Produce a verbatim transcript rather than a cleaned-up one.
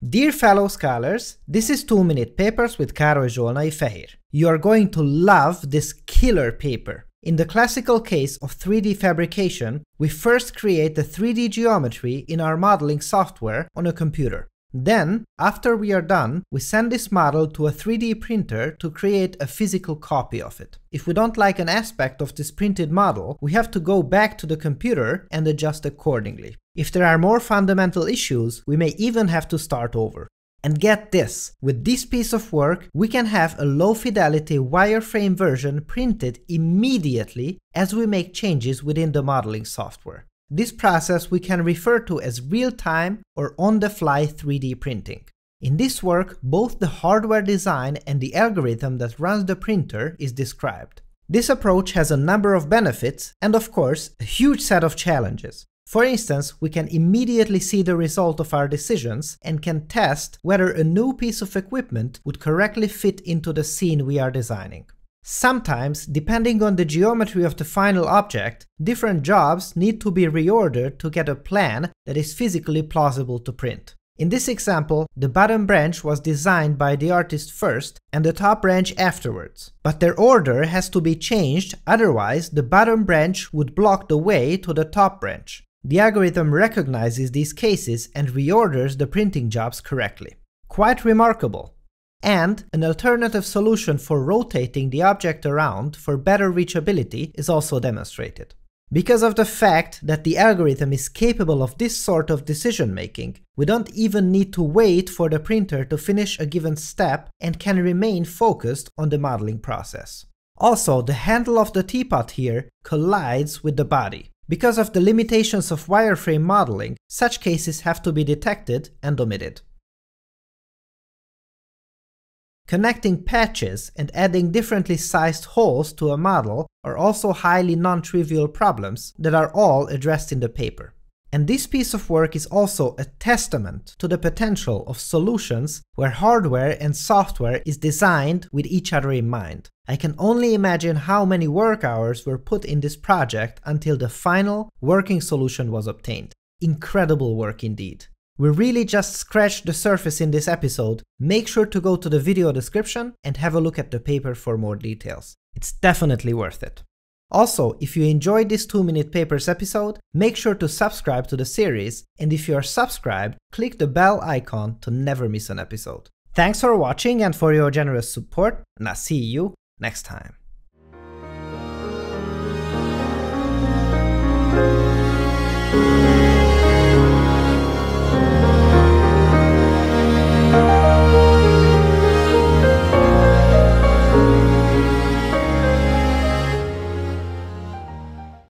Dear fellow scholars, this is two minute Papers with Károly Zsolnai Fehér. You are going to love this killer paper. In the classical case of three D fabrication, we first create the three D geometry in our modeling software on a computer. Then, after we are done, we send this model to a three D printer to create a physical copy of it. If we don't like an aspect of this printed model, we have to go back to the computer and adjust accordingly. If there are more fundamental issues, we may even have to start over. And get this, with this piece of work, we can have a low-fidelity wireframe version printed immediately as we make changes within the modeling software. This process we can refer to as real-time or on-the-fly three D printing. In this work, both the hardware design and the algorithm that runs the printer is described. This approach has a number of benefits and, of course, a huge set of challenges. For instance, we can immediately see the result of our decisions and can test whether a new piece of equipment would correctly fit into the scene we are designing. Sometimes, depending on the geometry of the final object, different jobs need to be reordered to get a plan that is physically plausible to print. In this example, the bottom branch was designed by the artist first and the top branch afterwards. But their order has to be changed, otherwise the bottom branch would block the way to the top branch. The algorithm recognizes these cases and reorders the printing jobs correctly. Quite remarkable. And an alternative solution for rotating the object around for better reachability is also demonstrated. Because of the fact that the algorithm is capable of this sort of decision making, we don't even need to wait for the printer to finish a given step and can remain focused on the modeling process. Also, the handle of the teapot here collides with the body. Because of the limitations of wireframe modeling, such cases have to be detected and omitted. Connecting patches and adding differently sized holes to a model are also highly non-trivial problems that are all addressed in the paper. And this piece of work is also a testament to the potential of solutions where hardware and software is designed with each other in mind. I can only imagine how many work hours were put in this project until the final working solution was obtained. Incredible work indeed. We really just scratched the surface in this episode. Make sure to go to the video description and have a look at the paper for more details. It's definitely worth it. Also, if you enjoyed this two minute Papers episode, make sure to subscribe to the series, and if you are subscribed, click the bell icon to never miss an episode. Thanks for watching and for your generous support, and I'll see you next time.